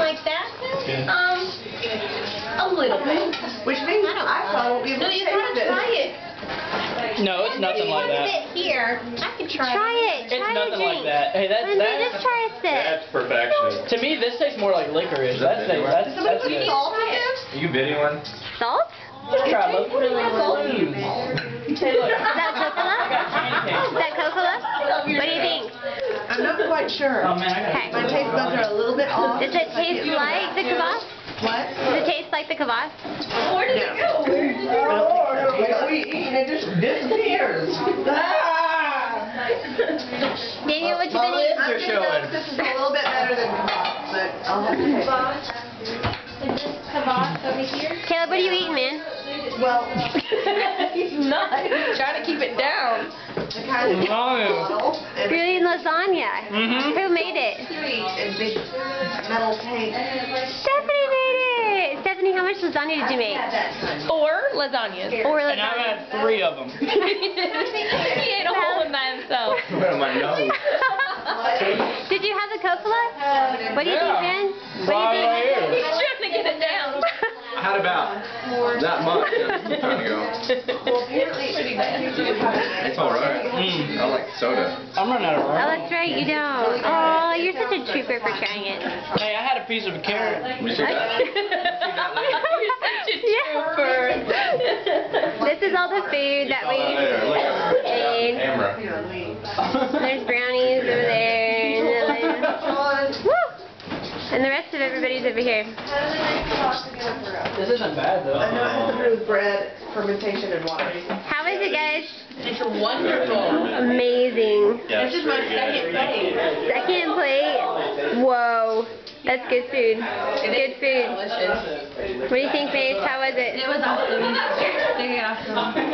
like that? A little bit. Which means I probably won't be able to taste it. No, you gotta try it. No, it's nothing like that. Sit here. I can try it. It's nothing like that. Hey, Just try a sip. That's perfection. To me, this tastes more like licorice. That's Somebody put good. salt in this? Are you videoing? Salt? Just try a little. Really Hey, look. Is that Kofola? Is that Kofola? What do you think? I'm not quite sure. Oh man, I got Okay. My taste buds are a little bit off. Does it taste like the kvass? What? Does it taste like the kvass? Where did it go? Where did it go? We eat and it just disappears. Daniel, what you think? I'm gonna know that this is a little bit better than kvass, but I'll have to taste it. Is this kvass over here? Caleb, what are you eating, man? Well, He's not. He's trying to keep it down. the kind of bottle and You're eating lasagna. Who made it? a big metal tank. Stephanie made it. Stephanie, how much lasagna did you make? 4 lasagnas. Or And I've lasagna. had 3 of them. He ate a whole one by himself. Went on my nose. Did you have the Kofola? What do you think, man? What Right do you think? here. He's trying to get it down. I had about that much. I'm trying to go. Well, apparently It's alright. I like soda. I'm running out of Oh, room. that's right, you don't. Oh, you're such a trooper for trying it. Hey, I had a piece of a carrot. We should This is all the food that we made. Camera. There's brownies over there. Woo! And the rest of everybody's over here. This isn't bad though. I know it has to do with bread, fermentation, and water. How is it, guys? It's wonderful. Amazing. Yeah, This is my second plate. Second plate. Whoa. That's good food. Good food. Delicious. What do you think, Paige? How was it? It was awesome. Very awesome.